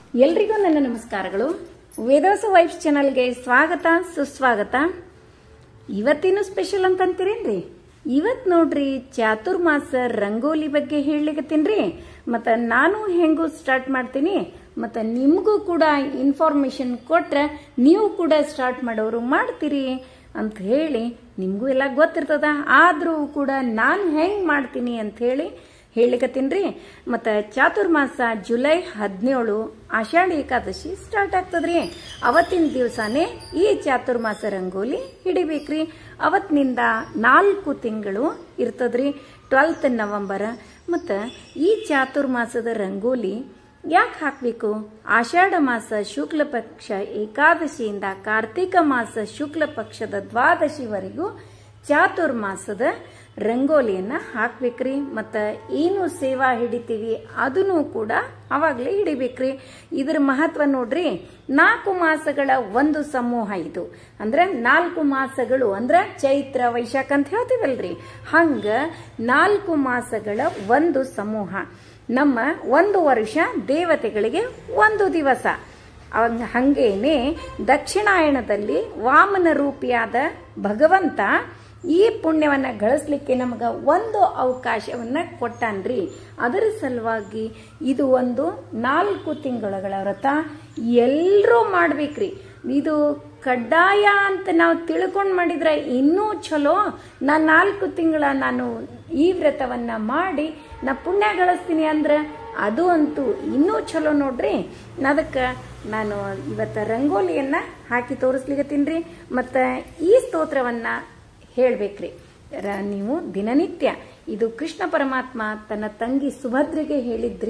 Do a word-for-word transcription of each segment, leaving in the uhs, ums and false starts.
ಎಲ್ರಿಗೂ ನನ್ನ ನಮಸ್ಕಾರಗಳು. ವೇದವಾಸ ವೈಬ್ಸ್ ಚಾನಲ್ಗೆ ಸ್ವಾಗತ ಸುಸ್ವಾಗತ. ಇವತ್ತಿನ ಸ್ಪೆಷಲ್ ಅಂತ ಅಂತೀರೇನ್ರಿ? ಇವತ್ ನೋಡ್ರಿ ಚಾತುರ್ಮಾಸ ರಂಗೋಲಿ ಬಗ್ಗೆ ಹೇಳಲಿಕತ್ತೀನ್ರಿ. ಮತ್ತ ನಾನು ಹೆಂಗೂ ಸ್ಟಾರ್ಟ್ ಮಾಡ್ತೀನಿ, ಮತ್ತ ನಿಮಗೂ ಕೂಡ ಇನ್ಫಾರ್ಮೇಶನ್ ಕೊಟ್ರೆ ನೀವು ಕೂಡ ಸ್ಟಾರ್ಟ್ ಮಾಡೋರು ಮಾಡ್ತೀರಿ ಅಂತ ಹೇಳಿ ನಿಮಗೂ ಎಲ್ಲ ಗೊತ್ತಿರ್ತದ. ಆದ್ರೂ ಕೂಡ ನಾನು ಹೆಂಗ್ ಮಾಡ್ತೀನಿ ಅಂತ ಹೇಳಿ ಹೇಳಿಕತ್ತೀನ್ರಿ. ಮತ್ತ ಚಾತುರ್ಮಾಸ ಜುಲೈ ಹದಿನೇಳು ಆಷಾಢ ಏಕಾದಶಿ ಸ್ಟಾರ್ಟ್ ಆಗ್ತದ್ರಿ. ಅವತ್ತಿನ ದಿವಸನೇ ಈ ಚಾತುರ್ಮಾಸ ರಂಗೋಲಿ ಹಿಡಿಬೇಕ್ರಿ. ಅವತ್ತಿನಿಂದ ನಾಲ್ಕು ತಿಂಗಳು ಇರ್ತದ್ರಿ, ಟ್ವೆಲ್ತ್ ನವೆಂಬರ್. ಮತ್ತ ಈ ಚಾತುರ್ಮಾಸದ ರಂಗೋಲಿ ಯಾಕೆ ಹಾಕಬೇಕು? ಆಷಾಢ ಮಾಸ ಶುಕ್ಲ ಪಕ್ಷ ಏಕಾದಶಿಯಿಂದ ಕಾರ್ತಿಕ ಮಾಸ ಶುಕ್ಲ ಪಕ್ಷದ ದ್ವಾದಶಿವರೆಗೂ ಚಾತುರ್ಮಾಸದ ರಂಗೋಲಿಯನ್ನ ಹಾಕ್ಬೇಕ್ರಿ. ಮತ್ತ ಏನು ಸೇವಾ ಹಿಡಿತೀವಿ ಅದನ್ನು ಕೂಡ ಅವಾಗ್ಲೇ ಹಿಡಿಬೇಕ್ರಿ. ಇದ್ರ ಮಹತ್ವ ನೋಡ್ರಿ, ನಾಲ್ಕು ಮಾಸಗಳ ಒಂದು ಸಮೂಹ ಇದು. ಅಂದ್ರೆ ನಾಲ್ಕು ಮಾಸಗಳು ಅಂದ್ರ ಚೈತ್ರ ವೈಶಾಖ ಅಂತ ಹೇಳ್ತೀವಲ್ರಿ, ಹಂಗ ನಾಲ್ಕು ಮಾಸಗಳ ಒಂದು ಸಮೂಹ. ನಮ್ಮ ಒಂದು ವರ್ಷ ದೇವತೆಗಳಿಗೆ ಒಂದು ದಿವಸ. ಹಂಗೇನೆ ದಕ್ಷಿಣಾಯಣದಲ್ಲಿ ವಾಮನ ರೂಪಿಯಾದ ಭಗವಂತ ಈ ಪುಣ್ಯವನ್ನ ಗಳಿಸ್ಲಿಕ್ಕೆ ನಮಗ ಒಂದು ಅವಕಾಶವನ್ನ ಕೊಟ್ಟಾನ್ರಿ. ಅದರ ಸಲುವಾಗಿ ಇದು ಒಂದು ನಾಲ್ಕು ತಿಂಗಳ ವ್ರತ ಎಲ್ಲರೂ ಮಾಡ್ಬೇಕ್ರಿ. ಇದು ಕಡ್ಡಾಯ ಅಂತ ನಾವು ತಿಳ್ಕೊಂಡ್ ಮಾಡಿದ್ರೆ ಇನ್ನೂ ಚಲೋ. ನಾ ನಾಲ್ಕು ತಿಂಗಳ ನಾನು ಈ ವ್ರತವನ್ನ ಮಾಡಿ ನಾ ಪುಣ್ಯ ಗಳಿಸ್ತೀನಿ ಅಂದ್ರೆ ಅದು ಅಂತೂ ಇನ್ನೂ ಚಲೋ ನೋಡ್ರಿ. ಅದಕ್ಕೆ ನಾನು ಇವತ್ತ ರಂಗೋಲಿಯನ್ನ ಹಾಕಿ ತೋರಿಸ್ಲಿಕತ್ತೀನ್ರಿ. ಮತ್ತ ಈ ಸ್ತೋತ್ರವನ್ನ ಹೇಳ್ಬೇಕ್ರಿ ನೀವು ದಿನನಿತ್ಯ. ಇದು ಕೃಷ್ಣ ಪರಮಾತ್ಮ ತನ್ನ ತಂಗಿ ಸುಭದ್ರೆಗೆ ಹೇಳಿದ್ರಿ.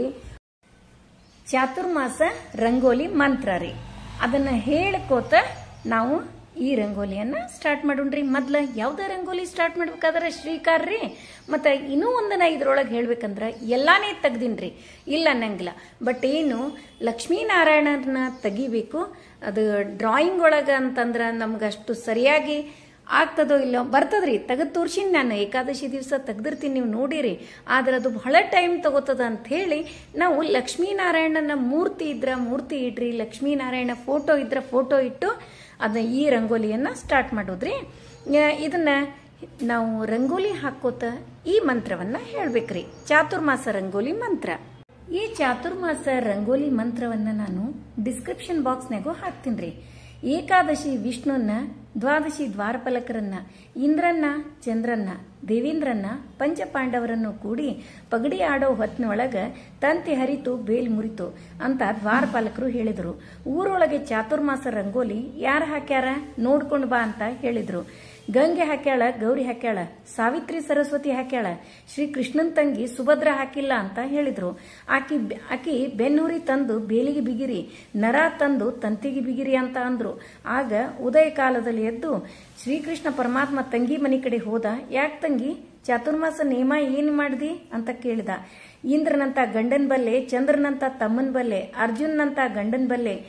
ಚಾತುರ್ಮಾಸ ರಂಗೋಲಿ ಮಂತ್ರ ರೀ. ಅದನ್ನ ಹೇಳ್ಕೋತ ನಾವು ಈ ರಂಗೋಲಿಯನ್ನ ಸ್ಟಾರ್ಟ್ ಮಾಡೋಣ್ರಿ. ಮೊದ್ಲ ಯಾವ್ದ ರಂಗೋಲಿ ಸ್ಟಾರ್ಟ್ ಮಾಡ್ಬೇಕಾದ್ರೆ ಶ್ರೀಕಾರ ರೀ. ಮತ್ತ ಇನ್ನೂ ಒಂದನ ಇದ್ರೊಳಗೆ ಹೇಳ್ಬೇಕಂದ್ರ ಎಲ್ಲಾನೇ ತೆಗ್ದಿನ್ರಿ, ಇಲ್ಲ ಅನ್ನಂಗಿಲ್ಲ. ಬಟ್ ಏನು ಲಕ್ಷ್ಮೀನಾರಾಯಣನ ತೆಗಿಬೇಕು. ಅದು ಡ್ರಾಯಿಂಗ್ ಒಳಗ ಅಂತಂದ್ರ ನಮ್ಗಷ್ಟು ಸರಿಯಾಗಿ ಆಗ್ತದೋ ಇಲ್ಲೋ ಬರ್ತದ್ರಿ. ತೆಗೆದು ತೋರ್ಸಿನಿ ನಾನು, ಏಕಾದಶಿ ದಿವಸ ತೆಗ್ದಿರ್ತೀನಿ, ನೀವು ನೋಡಿರಿ. ಆದ್ರೆ ಅದು ಬಹಳ ಟೈಮ್ ತಗೋತದ ಅಂತ ಹೇಳಿ ನಾವು ಲಕ್ಷ್ಮೀನಾರಾಯಣನ ಮೂರ್ತಿ ಇದ್ರ ಮೂರ್ತಿ ಇಡ್ರಿ, ಲಕ್ಷ್ಮೀನಾರಾಯಣ ಫೋಟೋ ಇದ್ರ ಫೋಟೋ ಇಟ್ಟು ಅದನ್ನ ಈ ರಂಗೋಲಿಯನ್ನ ಸ್ಟಾರ್ಟ್ ಮಾಡೋದ್ರಿ. ಇದನ್ನ ನಾವು ರಂಗೋಲಿ ಹಾಕೋತ ಈ ಮಂತ್ರವನ್ನ ಹೇಳ್ಬೇಕ್ರಿ, ಚಾತುರ್ಮಾಸ ರಂಗೋಲಿ ಮಂತ್ರ. ಈ ಚಾತುರ್ಮಾಸ ರಂಗೋಲಿ ಮಂತ್ರವನ್ನ ನಾನು ಡಿಸ್ಕ್ರಿಪ್ಷನ್ ಬಾಕ್ಸ್ನಾಗೂ ಹಾಕ್ತೀನ್ರಿ. ಏಕಾದಶಿ ವಿಷ್ಣುನ್ನ, ದ್ವಾದಶಿ ದ್ವಾರಪಾಲಕರನ್ನ, ಇಂದ್ರನ್ನ, ಚಂದ್ರನ್ನ, ದೇವೇಂದ್ರನ್ನ, ಪಂಚಪಾಂಡವರನ್ನು ಕೂಡಿ ಪಗಡಿ ಆಡೋ ಹೊತ್ತಿನೊಳಗ ತಂತಿ ಹರಿತು ಬೇಲ್ ಮುರಿತು ಅಂತ ದ್ವಾರಪಾಲಕರು ಹೇಳಿದ್ರು. ಊರೊಳಗೆ ಚಾತುರ್ಮಾಸ ರಂಗೋಲಿ ಯಾರು ಹಾಕ್ಯಾರ ನೋಡ್ಕೊಂಡು ಬಾ ಅಂತ ಹೇಳಿದ್ರು. ಗಂಗೆ ಹಾಕ್ಯಾಳ, ಗೌರಿ ಹಾಕ್ಯಾಳ, ಸಾವಿತ್ರಿ ಸರಸ್ವತಿ ಹಾಕ್ಯಾಳ, ಶ್ರೀ ಕೃಷ್ಣನ್ ತಂಗಿ ಸುಭದ್ರ ಹಾಕಿಲ್ಲ ಅಂತ ಹೇಳಿದ್ರು. ಆಕಿ ಆಕಿ ಬೆನ್ನೂರಿ ತಂದು ಬೇಲಿಗೆ ಬಿಗಿರಿ, ನರ ತಂದು ತಂತಿಗೆ ಬಿಗಿರಿ ಅಂತ ಅಂದ್ರು. ಆಗ ಉದಯ ಕಾಲದಲ್ಲಿ ಎದ್ದು ಶ್ರೀಕೃಷ್ಣ ಪರಮಾತ್ಮ ತಂಗಿ ಮನೆ ಕಡೆ ಹೋದ. ಯಾಕೆ ತಂಗಿ, ಚಾತುರ್ಮಾಸ ನೇಮ ಏನ್ ಮಾಡಿದಿ ಅಂತ ಕೇಳಿದ. ಇಂದ್ರನಂತ ಗಂಡನ್ ಬಲ್ಲೆ, ಚಂದ್ರನಂತ ತಮ್ಮನ್ ಬಲ್ಲೆ, ಅರ್ಜುನ್ನಂತ ಗಂಡನ್ ಬಲ್ಲೆ,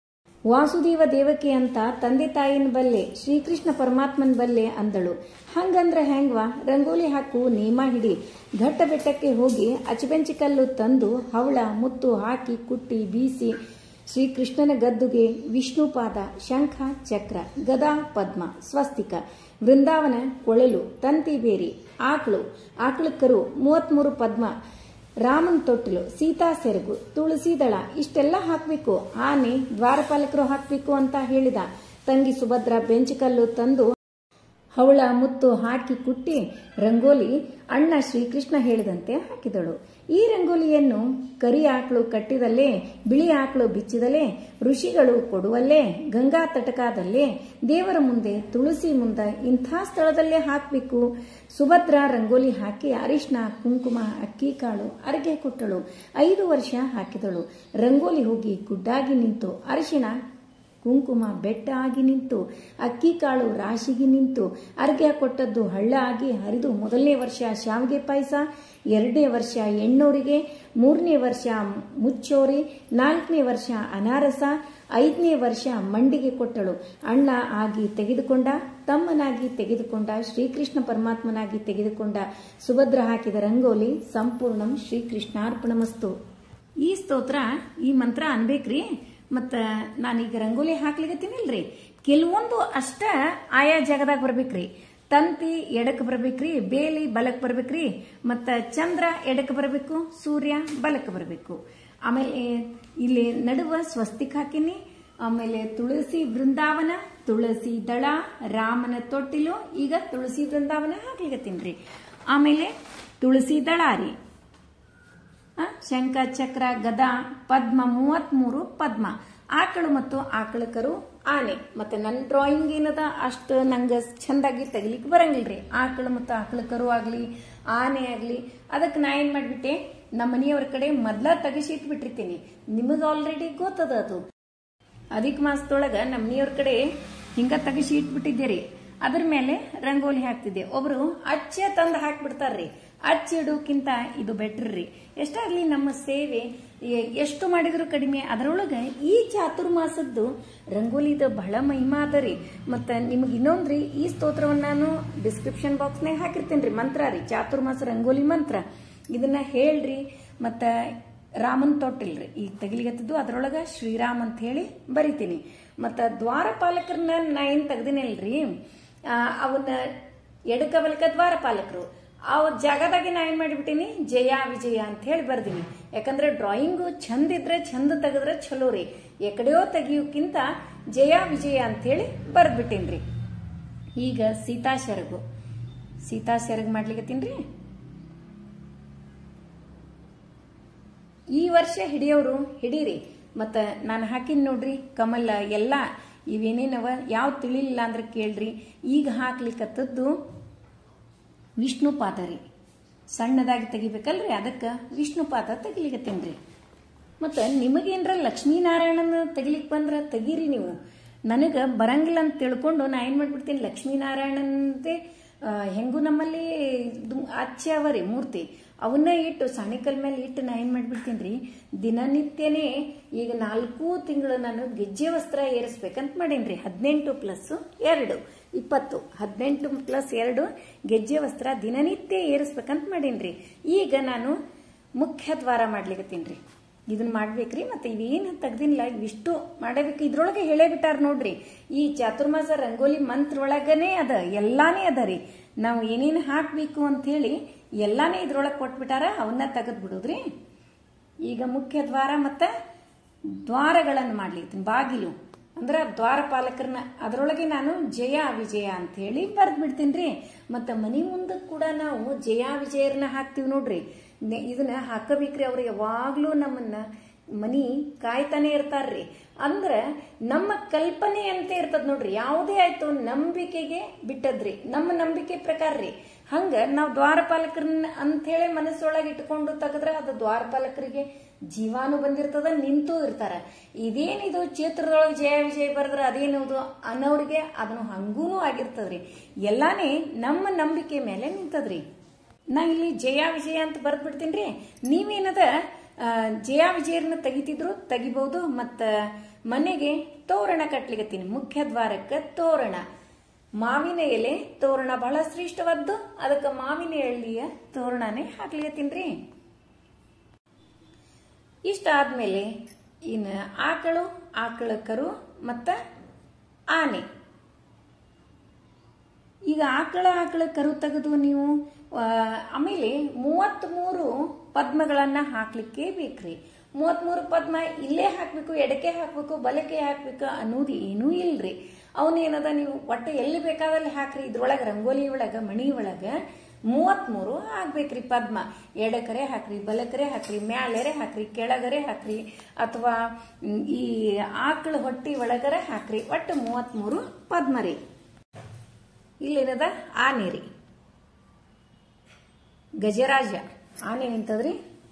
ವಾಸುದೇವ ದೇವಕಿ ಅಂತ ತಂದೆ ತಾಯಿನ ಬಲ್ಲೆ, ಶ್ರೀಕೃಷ್ಣ ಪರಮಾತ್ಮನ್ ಬಲ್ಲೆ ಅಂದಳು. ಹಂಗಂದ್ರ ಹೆಂಗ್ವಾ, ರಂಗೋಲಿ ಹಾಕು, ನೇಮ ಹಿಡಿ. ಘಟ್ಟ ಬೆಟ್ಟಕ್ಕೆ ಹೋಗಿ ಅಚಬೆಂಚಿಕಲ್ಲು ತಂದು ಹವಳ ಮುತ್ತು ಹಾಕಿ ಕುಟ್ಟಿ ಬೀಸಿ ಶ್ರೀಕೃಷ್ಣನ ಗದ್ದುಗೆ ವಿಷ್ಣುಪಾದ, ಶಂಖ, ಚಕ್ರ, ಗದಾ, ಪದ್ಮ, ಸ್ವಸ್ತಿಕ, ವೃಂದಾವನ, ಕೊಳಲು, ತಂತಿ ಬೇರಿ, ಆಕಳು, ಆಕಳ ಕರು, ಮೂವತ್ಮೂರು ಪದ್ಮ, ರಾಮನ್ ತೊಟ್ಟಿಲು, ಸೀತಾ ಸೆರಗು, ತುಳಸಿ ದಳ ಇಷ್ಟೆಲ್ಲ ಹಾಕ್ಬೇಕು. ಆನೆ ದ್ವಾರಪಾಲಕರು ಹಾಕ್ಬೇಕು ಅಂತ ಹೇಳಿದ. ತಂಗಿ ಸುಭದ್ರ ಬೆಂಚಿಕಲ್ಲು ತಂದು ಹವಳ ಮುತ್ತು ಹಾಕಿ ಕುಟ್ಟಿ ರಂಗೋಲಿ ಅಣ್ಣ ಶ್ರೀಕೃಷ್ಣ ಹೇಳಿದಂತೆ ಹಾಕಿದಳು. ಈ ರಂಗೋಲಿಯನ್ನು ಕರಿ ಆಕಳು ಕಟ್ಟಿದಲ್ಲೇ, ಬಿಳಿ ಆಕಳು ಬಿಚ್ಚಿದಲೇ, ಋಷಿಗಳು ಕೊಡುವಲ್ಲೇ, ಗಂಗಾ ತಟಕಾದಲ್ಲೇ, ದೇವರ ಮುಂದೆ, ತುಳಸಿ ಮುಂದೆ ಇಂಥ ಸ್ಥಳದಲ್ಲೇ ಹಾಕಬೇಕು. ಸುಭದ್ರ ರಂಗೋಲಿ ಹಾಕಿ ಅರಿಶಿನ, ಕುಂಕುಮ, ಅಕ್ಕಿ ಕಾಳು ಅರ್ಗೆ ಕೊಟ್ಟಳು. ಐದು ವರ್ಷ ಹಾಕಿದಳು. ರಂಗೋಲಿ ಹೋಗಿ ಗುಡ್ಡಾಗಿ ನಿಂತು, ಅರಿಶಿನ ಕುಂಕುಮ ಬೆಟ್ಟ ಆಗಿ ನಿಂತು, ಅಕ್ಕಿ ಕಾಳು ರಾಶಿಗೆ ನಿಂತು, ಅರ್ಘ್ಯ ಕೊಟ್ಟದ್ದು ಹಳ್ಳ ಆಗಿ ಹರಿದು ಮೊದಲನೇ ವರ್ಷ ಶಾವಿಗೆ ಪಾಯಸ, ಎರಡನೇ ವರ್ಷ ಎಣ್ಣೋರಿಗೆ, ಮೂರನೇ ವರ್ಷ ಮುಚ್ಚೋರಿ, ನಾಲ್ಕನೇ ವರ್ಷ ಅನಾರಸ, ಐದನೇ ವರ್ಷ ಮಂಡಿಗೆ ಕೊಟ್ಟಳು. ಅಣ್ಣ ಆಗಿ ತೆಗೆದುಕೊಂಡ, ತಮ್ಮನಾಗಿ ತೆಗೆದುಕೊಂಡ, ಶ್ರೀಕೃಷ್ಣ ಪರಮಾತ್ಮನಾಗಿ ತೆಗೆದುಕೊಂಡ. ಸುಭದ್ರ ಹಾಕಿದ ರಂಗೋಲಿ ಸಂಪೂರ್ಣಂ ಶ್ರೀಕೃಷ್ಣಾರ್ಪಣಮಸ್ತು. ಈ ಸ್ತೋತ್ರ ಈ ಮಂತ್ರ ಅನ್ಬೇಕ್ರಿ. ಮತ್ತ ನಾನೀಗ ರಂಗೋಲಿ ಹಾಕ್ಲಿಕತ್ತೀನಿಲ್ರಿ, ಕೆಲವೊಂದು ಅಷ್ಟ ಆಯಾ ಜಾಗದಾಗ ಬರ್ಬೇಕ್ರಿ. ತಂತಿ ಎಡಕ್ ಬರ್ಬೇಕ್ರಿ, ಬೇಲಿ ಬಲಕ್ ಬರ್ಬೇಕ್ರಿ, ಮತ್ತ ಚಂದ್ರ ಎಡಕ್ ಬರಬೇಕು, ಸೂರ್ಯ ಬಲಕ್ ಬರಬೇಕು. ಆಮೇಲೆ ಇಲ್ಲಿ ನಡುವ ಸ್ವಸ್ತಿಕ್ ಹಾಕಿನಿ. ಆಮೇಲೆ ತುಳಸಿ ಬೃಂದಾವನ, ತುಳಸಿ ದಳ, ರಾಮನ ತೊಟ್ಟಿಲು. ಈಗ ತುಳಸಿ ಬೃಂದಾವನ ಹಾಕ್ಲಿಕತ್ತೀನ್ರಿ. ಆಮೇಲೆ ತುಳಸಿ ದಳ ರೀ, ಶಂಖ ಚಕ್ರ ಗದಾ ಪದ್ಮ, ಮೂವತ್ಮೂರು ಪದ್ಮ, ಆಕಳು ಮತ್ತು ಆಕಳ ಕರು, ಆನೆ. ಮತ್ತೆ ನನ್ನ ಡ್ರಾಯಿಂಗ್ ಏನದ ಅಷ್ಟು ನಂಗೆ ಚಂದಾಗಿ ತೆಗಿಲಿಕ್ಕೆ ಬರಂಗಿಲ್ರಿ. ಆಕಳು ಮತ್ತು ಆಕಳ ಕರು ಆಗ್ಲಿ, ಆನೆ ಆಗ್ಲಿ, ಅದಕ್ಕೆ ನಾ ಏನ್ ಮಾಡ್ಬಿಟ್ಟೆ, ನಮ್ಮ ಮನೆಯವ್ರ ಕಡೆ ಮೊದ್ಲ ತೆಗಿಸಿ ಇಟ್ಬಿಟ್ಟಿರ್ತೀನಿ. ನಿಮಗ ಆಲ್ರೆಡಿ ಗೊತ್ತದ ಅದು. ಅಧಿಕ ಮಾಸದೊಳಗ ನಮ್ಮ ಮನೆಯವ್ರ ಕಡೆ ಹಿಂಗ ತೆಗಿಸಿ ಇಟ್ಬಿಟ್ಟಿದ್ದೀರಿ. ಅದ್ರ ಮೇಲೆ ರಂಗೋಲಿ ಹಾಕ್ತಿದ್ದೆ. ಒಬ್ರು ಅಚ್ಚ ತಂದು ಹಾಕ್ಬಿಡ್ತಾರ್ರಿ. ಅಚ್ಚ ಇಡೋಕ್ಕಿಂತ ಇದು ಬೆಟ್ರಿ. ಎಷ್ಟಾಗ್ಲಿ ನಮ್ಮ ಸೇವೆ ಎಷ್ಟು ಮಾಡಿದ್ರು ಕಡಿಮೆ. ಅದರೊಳಗ ಈ ಚಾತುರ್ಮಾಸದ್ದು ರಂಗೋಲಿದ ಬಹಳ ಮಹಿಮಾ ಅದ ರೀ. ಮತ್ತ ನಿಮ್ಗೆ ಇನ್ನೊಂದ್ರಿ, ಈ ಸ್ತೋತ್ರವನ್ನ ನಾನು ಡಿಸ್ಕ್ರಿಪ್ಷನ್ ಬಾಕ್ಸ್ನಾಗ ಹಾಕಿರ್ತೇನ್ರಿ. ಮಂತ್ರ ರೀ, ಚಾತುರ್ಮಾಸ ರಂಗೋಲಿ ಮಂತ್ರ. ಇದನ್ನ ಹೇಳ್ರಿ. ಮತ್ತ ರಾಮನ್ ತೊಟ್ಟಿಲ್ರಿ ಈಗ ತೆಗಿಲಿಗತ್ತಿದ್ದು, ಅದ್ರೊಳಗ ಶ್ರೀರಾಮ್ ಅಂತ ಹೇಳಿ ಬರಿತೀನಿ. ಮತ್ತ ದ್ವಾರಪಾಲಕರನ್ನ ನಾ ಏನ್ ತೆಗ್ದಿನಲ್ರಿ, ಅವನ್ನ ಎಡಕ ಬಲಕ ದ್ವಾರಪಾಲಕರು ಆ ಜಾಗದಾಗೆ ನಾ ಏನ್ ಮಾಡಿಬಿಟ್ಟಿನಿ, ಜಯ ವಿಜಯ ಅಂತ ಹೇಳಿ ಬರ್ದೀನಿ. ಯಾಕಂದ್ರೆ ಡ್ರಾಯಿಂಗು ಚಂದ ಇದ್ರೆ ಚಂದ ತೆಗೆದ್ರೆ ಚಲೋ ರೀ. ಎಕಡೆಯೋ ತೆಗಿಯೋಕ್ಕಿಂತ ಜಯ ವಿಜಯ ಅಂತ ಹೇಳಿ ಬರ್ದ್ಬಿಟ್ಟೇನ್ರಿ. ಈಗ ಸೀತಾ ಸೆರಗು ಸೀತಾ ಸೆರಗು ಮಾಡ್ಲಿಕತ್ತೀನ್ರಿ. ಈ ವರ್ಷ ಹಿಡಿಯೋರು ಹಿಡೀರಿ. ಮತ್ತ ನಾನು ಹಾಕಿನ್ ನೋಡ್ರಿ ಕಮಲ ಎಲ್ಲ ಇವೇನೇನವ ಯಾವ ತಿಳಿಲಿಲ್ಲ ಅಂದ್ರೆ ಕೇಳ್ರಿ. ಈಗ ಹಾಕ್ಲಿಕ್ಕತ್ತದ್ದು ವಿಷ್ಣು ಪಾದ ರೀ. ಸಣ್ಣದಾಗಿ ತೆಗಿಬೇಕಲ್ರಿ, ಅದಕ್ಕೆ ವಿಷ್ಣು ಪಾದ ತೆಗಿಲಿಕತ್ತೇನ್ರಿ. ಮತ್ತ ನಿಮಗೇನ್ರ ಲಕ್ಷ್ಮೀನಾರಾಯಣನ ತೆಗಿಲಿಕ್ ಬಂದ್ರ ತೆಗೀರಿ ನೀವು. ನನಗ ಬರಂಗಿಲ್ಲ ಅಂತ ತಿಳ್ಕೊಂಡು ನಾ ಏನ್ ಮಾಡ್ಬಿಡ್ತೀನಿ, ಲಕ್ಷ್ಮೀನಾರಾಯಣಂತೆ ಹೆಂಗೂ ನಮ್ಮಲ್ಲಿ ಅಚ್ಚ ಅವರಿ ಮೂರ್ತಿ, ಅವನ್ನ ಇಟ್ಟು ಸಣಿಕಲ್ ಮೇಲೆ ಇಟ್ಟು ನಾ ಏನ್ ಮಾಡ್ಬಿಡ್ತೀನಿ, ದಿನನಿತ್ಯನೇ ಈಗ ನಾಲ್ಕು ತಿಂಗಳು ನಾನು ಗೆಜ್ಜೆ ವಸ್ತ್ರ ಏರಿಸ್ಬೇಕಂತ ಮಾಡೇನ್ರಿ. ಹದಿನೆಂಟು ಪ್ಲಸ್ ಎರಡು ಇಪ್ಪತ್ತು, ಹದಿನೆಂಟು ಪ್ಲಸ್ ಎರಡು ಗೆಜ್ಜೆ ವಸ್ತ್ರ ದಿನನಿತ್ಯ ಏರಿಸ್ಬೇಕಂತ ಮಾಡೇನ್ರಿ. ಈಗ ನಾನು ಮುಖ್ಯ ದ್ವಾರ ಮಾಡ್ಲಿಕತ್ತೀನ್ರಿ. ಇದನ್ನ ಮಾಡ್ಬೇಕ್ರಿ. ಮತ್ತೆ ಇವೇನು ತೆಗ್ದಿನಿಲ್ಲ, ಇವಿಷ್ಟು ಮಾಡಬೇಕು. ಇದ್ರೊಳಗೆ ಹೇಳೇ ಬಿಟ್ಟಾರ ನೋಡ್ರಿ. ಈ ಚಾತುರ್ಮಾಸ ರಂಗೋಲಿ ಮಂತ್ರ ಒಳಗನೆ ಅದ, ಎಲ್ಲಾನೇ ಅದ ರೀ. ನಾವು ಏನೇನು ಹಾಕ್ಬೇಕು ಅಂತ ಹೇಳಿ ಎಲ್ಲಾನೇ ಇದ್ರೊಳಗೆ ಕೊಟ್ಬಿಟ್ಟಾರ, ಅವನ್ನ ತೆಗೆದ್ ಬಿಡುದ್ರಿ. ಈಗ ಮುಖ್ಯ ದ್ವಾರ ಮತ್ತ ದ್ವಾರಗಳನ್ನು ಮಾಡ್ಲಿಕ್ತೀನಿ. ಬಾಗಿಲು ಅಂದ್ರ ದ್ವಾರಪಾಲಕರನ್ನ ಅದರೊಳಗೆ ನಾನು ಜಯ ವಿಜಯ ಅಂತ ಹೇಳಿ ಬರ್ದ್ ಬಿಡ್ತೀನಿ. ಮತ್ತ ಮನಿ ಮುಂದಕ್ಕೆ ಕೂಡ ನಾವು ಜಯ ವಿಜಯರನ್ನ ಹಾಕ್ತಿವಿ ನೋಡ್ರಿ. ಇದನ್ನ ಹಾಕಬೇಕ್ರಿ. ಅವ್ರು ಯಾವಾಗ್ಲೂ ನಮ್ಮನ್ನ ಮನಿ ಕಾಯ್ತಾನೆ ಇರ್ತಾರ್ರಿ. ಅಂದ್ರ ನಮ್ಮ ಕಲ್ಪನೆ ಅಂತ ಇರ್ತದ ನೋಡ್ರಿ. ಯಾವುದೇ ಆಯ್ತು ನಂಬಿಕೆಗೆ ಬಿಟ್ಟದ್ರಿ, ನಮ್ಮ ನಂಬಿಕೆ ಪ್ರಕಾರ ರೀ. ಹಂಗ ನಾವ್ ದ್ವಾರಪಾಲಕರನ್ನ ಅಂತ ಹೇಳಿ ಮನಸ್ಸೊಳಗೆ ಇಟ್ಕೊಂಡು ತೆಗದ್ರ ಅದು ದ್ವಾರಪಾಲಕರಿಗೆ ಜೀವಾನು ಬಂದಿರ್ತದ, ನಿಂತೂ ಇರ್ತಾರ. ಇದೇನಿದು ಕ್ಷೇತ್ರದೊಳಗೆ ಜಯ ವಿಜಯ ಬರದ್ರ ಅದೇನದು ಅನ್ನೋರಿಗೆ ಅದನ್ನು ಹಂಗೂನು ಆಗಿರ್ತದ್ರಿ. ಎಲ್ಲಾನೇ ನಮ್ಮ ನಂಬಿಕೆ ಮೇಲೆ ನಿಂತದ್ರಿ. ನಾ ಇಲ್ಲಿ ಜಯ ವಿಜಯ ಅಂತ ಬರ್ದ್ ಬಿಡ್ತೀನಿ. ನೀವೇನದ ಜಯ ವಿಜಯರನ್ನ ತೆಗಿತಿದ್ರು ತೆಗಿಬಹುದು. ಮತ್ತ ಮನೆಗೆ ತೋರಣ ಕಟ್ಲಿಕತ್ತೀನಿ. ಮುಖ್ಯ ದ್ವಾರಕ್ಕೆ ತೋರಣ, ಮಾವಿನ ಎಲೆ ತೋರಣ ಬಹಳ ಶ್ರೇಷ್ಠವಾದ್ದು. ಅದಕ್ಕೆ ಮಾವಿನ ಎಳ್ಳಿಯ ತೋರಣನೇ ಹಾಕ್ಲಿಕತ್ತೀನಿ. ಇಷ್ಟ ಆದ್ಮೇಲೆ ಇನ್ನು ಆಕಳು, ಆಕಳ ಕರು ಮತ್ತ ಆನೆ. ಈಗ ಆಕಳ ಆಕಳ ಕರು ತೆಗೆದು ನೀವು ಆಮೇಲೆ ಮೂವತ್ತ್ ಮೂರು ಪದ್ಮಗಳನ್ನ ಹಾಕ್ಲಿಕ್ಕೆ ಬೇಕ್ರಿ. ಮೂವತ್ತ್ ಮೂರು ಪದ್ಮ ಇಲ್ಲೇ ಹಾಕ್ಬೇಕು, ಎಡಕ್ಕೆ ಹಾಕ್ಬೇಕು, ಬಲಕ್ಕೆ ಹಾಕ್ಬೇಕು ಅನ್ನೋದು ಏನೂ ಇಲ್ರಿ. ಅವನೇನದ ನೀವು ಒಟ್ಟೆ ಎಲ್ಲಿ ಬೇಕಾದಲ್ಲಿ ಹಾಕ್ರಿ. ಇದ್ರೊಳಗ ರಂಗೋಲಿ ಒಳಗ ಮಣಿ ಒಳಗ ಮೂವತ್ತ್ ಮೂರು ಹಾಕ್ಬೇಕ್ರಿ ಪದ್ಮ. ಎಡಕರೆ ಹಾಕ್ರಿ, ಬಲಕರೆ ಹಾಕ್ರಿ, ಮ್ಯಾಲೆರೆ ಹಾಕ್ರಿ, ಕೆಳಗರೆ ಹಾಕ್ರಿ, ಅಥವಾ ಈ ಆಕಳ ಹೊಟ್ಟಿ ಒಳಗರೆ ಹಾಕ್ರಿ. ಒಟ್ಟು ಮೂವತ್ತ್ ಮೂರು ಪದ್ಮ ರೀ. ಇಲ್ಲೇನದ ಆನೆ ರೀ, ಗಜರಾಜ ಆನೆ ನಿಂತದ್ರಿ.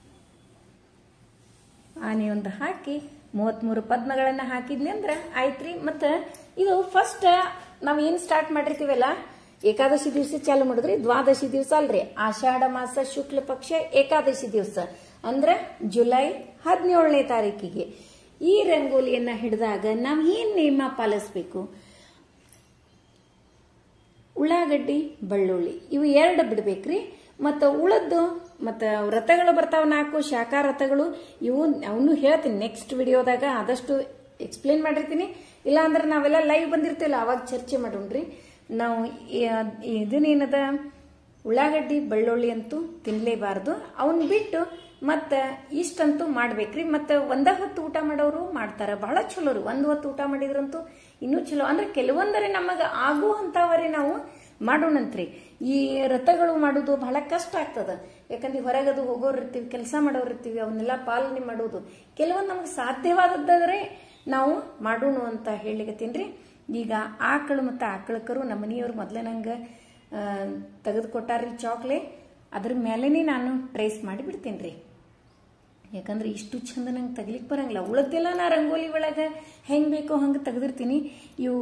ಆನೆ ಒಂದು ಹಾಕಿ ಮೂವತ್ಮೂರು ಪದ್ಮಗಳನ್ನ ಹಾಕಿದ್ನಿ ಅಂದ್ರ ಆಯ್ತ್ರಿ. ಮತ್ತ ಇದು ಫಸ್ಟ್ ನಾವ್ ಏನ್ ಸ್ಟಾರ್ಟ್ ಮಾಡಿರ್ತೀವಲ್ಲ, ಏಕಾದಶಿ ದಿವಸ ಚಾಲು ಮಾಡಿದ್ರಿ. ದ್ವಾದಶಿ ದಿವಸ ಅಲ್ರಿ, ಆಷಾಢ ಮಾಸ ಶುಕ್ಲ ಪಕ್ಷ ಏಕಾದಶಿ ದಿವಸ ಅಂದ್ರ ಜುಲೈ ಹದಿನೇಳನೇ ತಾರೀಕಿಗೆ ಈ ರಂಗೋಲಿಯನ್ನ ಹಿಡಿದಾಗ ನಾವ್ ಏನ್ ನಿಯಮ ಪಾಲಿಸ್ಬೇಕು? ಉಳ್ಳಾಗಡ್ಡಿ, ಬೆಳ್ಳುಳ್ಳಿ ಇವು ಎರಡು ಬಿಡ್ಬೇಕ್ರಿ. ಮತ್ತು ಉಳದ್ದು ಮತ್ತು ವ್ರತಗಳು ಬರ್ತಾವ ನಾಲ್ಕು ಶಾಖಾ ವ್ರತಗಳು ಇವು ಅವನು ಹೇಳ್ತೀನಿ ನೆಕ್ಸ್ಟ್ ವಿಡಿಯೋದಾಗ ಆದಷ್ಟು ಎಕ್ಸ್ಪ್ಲೇನ್ ಮಾಡಿರ್ತೀನಿ. ಇಲ್ಲ ಅಂದ್ರೆ ನಾವೆಲ್ಲ ಲೈವ್ ಬಂದಿರ್ತೀವಲ್ಲ ಅವಾಗ ಚರ್ಚೆ ಮಾಡೋಣ್ರಿ. ನಾವು ಇದನ್ನೇನದ ಉಳ್ಳಾಗಡ್ಡಿ ಬೆಳ್ಳುಳ್ಳಿ ಅಂತೂ ತಿನ್ಲೇಬಾರ್ದು. ಅವನ್ ಬಿಟ್ಟು ಮತ್ತು ಇಷ್ಟಂತೂ ಮಾಡ್ಬೇಕ್ರಿ. ಮತ್ತು ಒಂದ ಹೊತ್ತು ಊಟ ಮಾಡೋರು ಮಾಡ್ತಾರ, ಬಹಳ ಚಲೋ ರೀ. ಒಂದು ಹೊತ್ತು ಊಟ ಮಾಡಿದ್ರಂತೂ ಇನ್ನೂ ಚಲೋ. ಅಂದ್ರೆ ಕೆಲವೊಂದರೆ ನಮಗೆ ಆಗುವಂಥವರೇ ನಾವು ಮಾಡೋಣಂತ್ರಿ. ಈ ವ್ರತಗಳು ಮಾಡೋದು ಬಹಳ ಕಷ್ಟ ಆಗ್ತದ. ಯಾಕಂದ್ರೆ ಹೊರಗದು ಹೋಗೋರು ಇರ್ತೀವಿ, ಕೆಲಸ ಮಾಡೋರು ಇರ್ತೀವಿ, ಅವನ್ನೆಲ್ಲ ಪಾಲನೆ ಮಾಡೋದು ಕೆಲವೊಂದು ನಮಗೆ ಸಾಧ್ಯವಾದದ್ದಾದ್ರೆ ನಾವು ಮಾಡೋಣ ಅಂತ ಹೇಳಿಕತ್ತೀನಿ. ಈಗ ಆಕಳು ಮತ್ತು ಆಕಳಕರು ನಮ್ಮ ಮನೆಯವ್ರು ಮೊದಲೇ ನಂಗೆ ತೆಗೆದುಕೊಟ್ಟಾರ್ರಿ ಚಾಕ್ಲೇಟ್. ಅದ್ರ ಮೇಲೇನೆ ನಾನು ಟ್ರೇಸ್ ಮಾಡಿ ಬಿಡ್ತೀನಿ ರೀ. ಯಾಕಂದ್ರೆ ಇಷ್ಟು ಚಂದ ನಂಗೆ ತೆಗಿಲಿಕ್ಕೆ ಬರಂಗಿಲ್ಲ. ಉಳದೆಲ್ಲ ನಾ ರಂಗೋಲಿ ಒಳಗೆ ಹೆಂಗೆ ಬೇಕೋ ಹಂಗೆ ತೆಗೆದಿರ್ತೀನಿ. ಇವು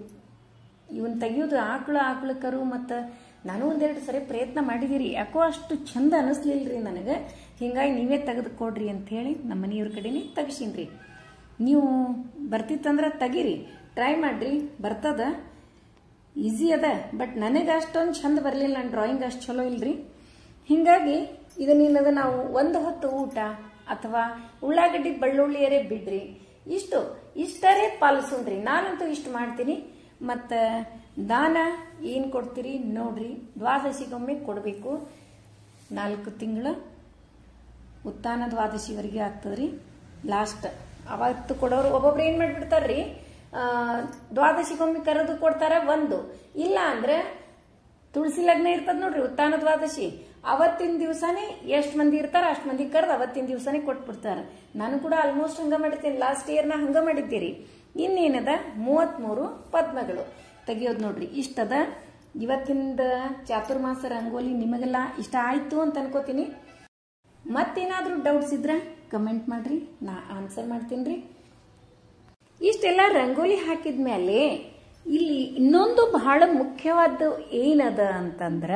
ಇವನ್ ತೆಗಿಯೋದು ಆಕಳು ಆಕಳಕರು ಮತ್ತು ನಾನು ಒಂದೆರಡು ಸರಿ ಪ್ರಯತ್ನ ಮಾಡಿದಿರಿ, ಯಾಕೋ ಅಷ್ಟು ಚಂದ ಅನಿಸ್ಲಿಲ್ರಿ ನನಗೆ. ಹಿಂಗಾಗಿ ನೀವೇ ತೆಗೆದು ಕೊಡ್ರಿ ಅಂಥೇಳಿ ನಮ್ಮ ಮನೆಯವ್ರ ಕಡೆನೇ ತೆಗಿಸೀನ್ರಿ. ನೀವು ಬರ್ತಿತ್ತಂದ್ರೆ ತೆಗೀರಿ, ಟ್ರೈ ಮಾಡ್ರಿ, ಬರ್ತದ, ಈಸಿ ಅದ. ಬಟ್ ನನಗೆ ಅಷ್ಟೊಂದು ಚಂದ ಬರಲಿಲ್ಲ, ನನ್ನ ಡ್ರಾಯಿಂಗ್ ಅಷ್ಟು ಚಲೋ ಇಲ್ರಿ. ಹಿಂಗಾಗಿ ಇದನ್ನೇನದ ನಾವು ಒಂದು ಹೊತ್ತು ಊಟ ಅಥವಾ ಉಳ್ಳಾಗಡ್ಡಿ ಬೆಳ್ಳುಳ್ಳಿಯರೇ ಬಿಡ್ರಿ, ಇಷ್ಟು ಇಷ್ಟರೇ ಪಾಲಿಸೋಣ್ರಿ. ನಾನಂತೂ ಇಷ್ಟು ಮಾಡ್ತೀನಿ. ಮತ್ತು ದಾನ ಏನು ಕೊಡ್ತೀರಿ ನೋಡ್ರಿ, ದ್ವಾದಶಿಗೊಮ್ಮೆ ಕೊಡಬೇಕು. ನಾಲ್ಕು ತಿಂಗಳ ಉತ್ಥಾನ ದ್ವಾದಶಿವರೆಗೆ ಆಗ್ತದ್ರಿ ಲಾಸ್ಟ್. ಅವತ್ತು ಕೊಡೋರು ಒಬ್ಬೊಬ್ರು ಏನು ಮಾಡಿಬಿಡ್ತಾರ್ರಿ, ದ್ವಾದಶಿಗೊಮ್ಮೆ ಕರೆದು ಕೊಡ್ತಾರ. ಒಂದು ಇಲ್ಲ ಅಂದ್ರೆ ತುಳಸಿ ಲಗ್ನ ಇರ್ತದ ನೋಡ್ರಿ, ಉತ್ಥಾನ ದ್ವಾದಶಿ, ಅವತ್ತಿನ ದಿವಸನೇ ಎಷ್ಟು ಮಂದಿ ಇರ್ತಾರ ಅಷ್ಟು ಮಂದಿ ಕರೆದು ಅವತ್ತಿನ ದಿವಸನೇ ಕೊಟ್ಬಿಡ್ತಾರ. ನಾನು ಕೂಡ ಆಲ್ಮೋಸ್ಟ್ ಹಂಗ ಮಾಡಿರ್ತೀನಿ. ಲಾಸ್ಟ್ ಇಯರ್ ನಾ ಹಂಗ ಮಾಡಿದ್ದೀರಿ. ಇನ್ನೇನದ ಮೂವತ್ಮೂರು ಪದ್ಮಗಳು ತೆಗಿಯೋದು ನೋಡ್ರಿ. ಇಷ್ಟದ ಇವತ್ತಿಂದ ಚಾತುರ್ಮಾಸ ರಂಗೋಲಿ ನಿಮಗೆಲ್ಲ ಇಷ್ಟ ಆಯ್ತು ಅಂತ ಅನ್ಕೋತೀನಿ. ಮತ್ತೇನಾದ್ರೂ ಡೌಟ್ಸ್ ಇದ್ರ ಕಮೆಂಟ್ ಮಾಡ್ರಿ, ನಾ ಆನ್ಸರ್ ಮಾಡ್ತೀನಿ ರೀ. ಇಷ್ಟೆಲ್ಲ ರಂಗೋಲಿ ಹಾಕಿದ್ಮೇಲೆ ಇಲ್ಲಿ ಇನ್ನೊಂದು ಬಹಳ ಮುಖ್ಯವಾದ ಏನದ ಅಂತಂದ್ರ,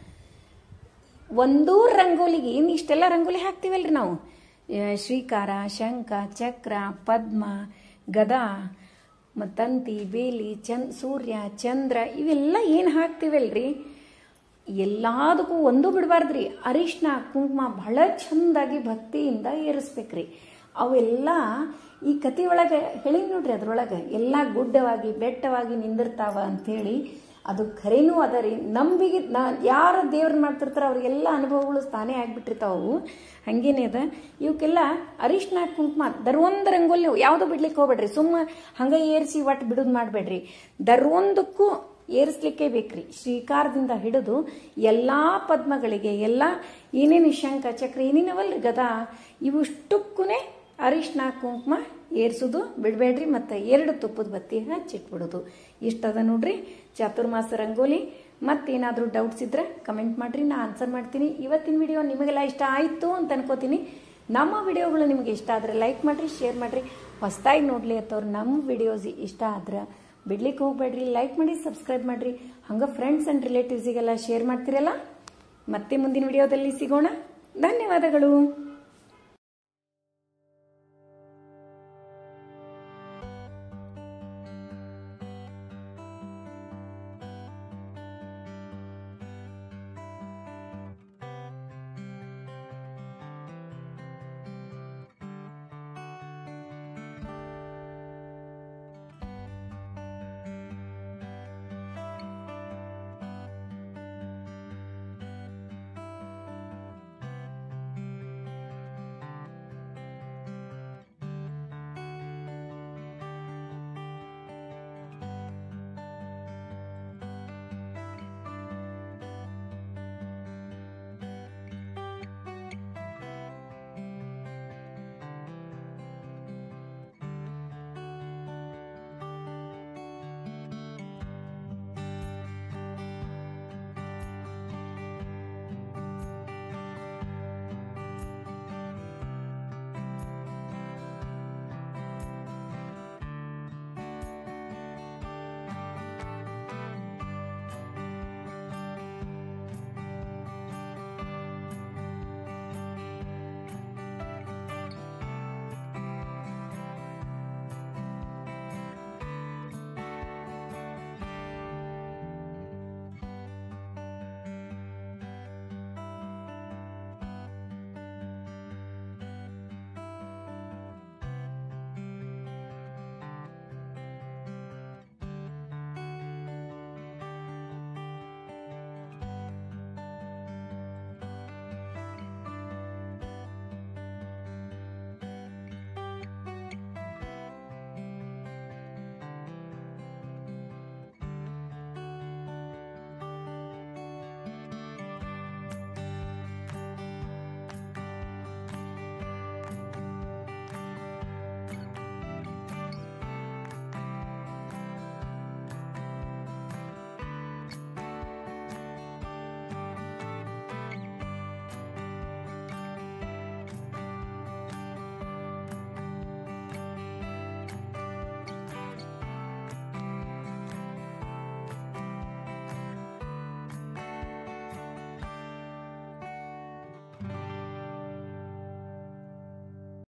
ಒಂದೂ ರಂಗೋಲಿಗೆ ಏನು ಇಷ್ಟೆಲ್ಲ ರಂಗೋಲಿ ಹಾಕ್ತಿವಲ್ರಿ ನಾವು, ಶ್ರೀಕಾರ, ಶಂಖ, ಚಕ್ರ, ಪದ್ಮ, ಗದಾ, ತಂತಿ, ಬೇಲಿ, ಚಂದ್ ಸೂರ್ಯ, ಚಂದ್ರ ಇವೆಲ್ಲ ಏನು ಹಾಕ್ತಿವಲ್ರಿ, ಎಲ್ಲದಕ್ಕೂ ಒಂದು ಬಿಡಬಾರ್ದ್ರಿ. ಅರಿಶಿನ ಕುಂಕುಮ ಬಹಳ ಚಂದಾಗಿ ಭಕ್ತಿಯಿಂದ ಏರಿಸ್ಬೇಕ್ರಿ. ಅವೆಲ್ಲ ಈ ಕತೆ ಒಳಗೆ ಹೇಳಿ ನೋಡ್ರಿ, ಅದ್ರೊಳಗೆ ಎಲ್ಲ ಗುಡ್ಡವಾಗಿ ಬೆಟ್ಟವಾಗಿ ನಿಂದಿರ್ತಾವ ಅಂಥೇಳಿ. ಅದು ಖರೇನೂ ಅದ ರೀ. ನಂಬಿಗೆ ನಾ ಯಾರು ದೇವ್ರನ್ನ ಮಾಡ್ತಿರ್ತಾರ ಅವ್ರಿಗೆಲ್ಲ ಅನುಭವಗಳು ತಾನೇ ಆಗ್ಬಿಟ್ಟಿರ್ತಾವು. ಹಂಗೇನೆ ಅದ. ಇವಕ್ಕೆಲ್ಲ ಅರಿಶಿನ ಕುಂಕುಮ ದರ್ವೊಂದು ರಂಗೋಲಿ ಯಾವುದೋ ಬಿಡ್ಲಿಕ್ಕೆ ಹೋಗ್ಬೇಡ್ರಿ. ಸುಮ್ಮ ಹಂಗ ಏರಿಸಿ ಒಟ್ಟು ಬಿಡೋದು ಮಾಡಬೇಡ್ರಿ. ದರ್ವೊಂದಕ್ಕೂ ಏರಿಸ್ಲಿಕ್ಕೆ ಬೇಕ್ರಿ. ಶ್ರೀಕಾರದಿಂದ ಹಿಡಿದು ಎಲ್ಲಾ ಪದ್ಮಗಳಿಗೆ, ಎಲ್ಲ ಏನೇನು ಶಂಖ ಚಕ್ರ ಏನೇನವಲ್ರಿ ಗದಾ, ಇವುಷ್ಟಕ್ಕೂ ಅರಿಶಿನ ಕುಂಕುಮ ಏರ್ಸೋದು ಬಿಡಬೇಡ್ರಿ. ಮತ್ತು ಎರಡು ತುಪ್ಪದ ಬತ್ತಿ ಹಚ್ಚಿಟ್ಬಿಡೋದು. ಇಷ್ಟದ ನೋಡ್ರಿ ಚಾತುರ್ಮಾಸ ರಂಗೋಲಿ. ಮತ್ತೇನಾದರೂ ಡೌಟ್ಸ್ ಇದ್ರೆ ಕಮೆಂಟ್ ಮಾಡ್ರಿ, ನಾ ಆನ್ಸರ್ ಮಾಡ್ತೀನಿ. ಇವತ್ತಿನ ವಿಡಿಯೋ ನಿಮಗೆಲ್ಲ ಇಷ್ಟ ಆಯಿತು ಅಂತ ಅನ್ಕೋತೀನಿ. ನಮ್ಮ ವಿಡಿಯೋಗಳು ನಿಮಗೆ ಇಷ್ಟ ಆದರೆ ಲೈಕ್ ಮಾಡಿರಿ, ಶೇರ್ ಮಾಡಿರಿ. ಹೊಸದಾಗಿ ನೋಡ್ಲಿ ಅಂತವ್ರು ನಮ್ಮ ವಿಡಿಯೋಸ್ ಇಷ್ಟ ಆದ್ರೆ ಬಿಡ್ಲಿಕ್ಕೆ ಹೋಗ್ಬೇಡ್ರಿ, ಲೈಕ್ ಮಾಡಿ, ಸಬ್ಸ್ಕ್ರೈಬ್ ಮಾಡಿರಿ. ಹಂಗೆ ಫ್ರೆಂಡ್ಸ್ ಆ್ಯಂಡ್ ರಿಲೇಟಿವ್ಸಿಗೆಲ್ಲ ಶೇರ್ ಮಾಡ್ತಿರಲ್ಲ. ಮತ್ತೆ ಮುಂದಿನ ವಿಡಿಯೋದಲ್ಲಿ ಸಿಗೋಣ. ಧನ್ಯವಾದಗಳು.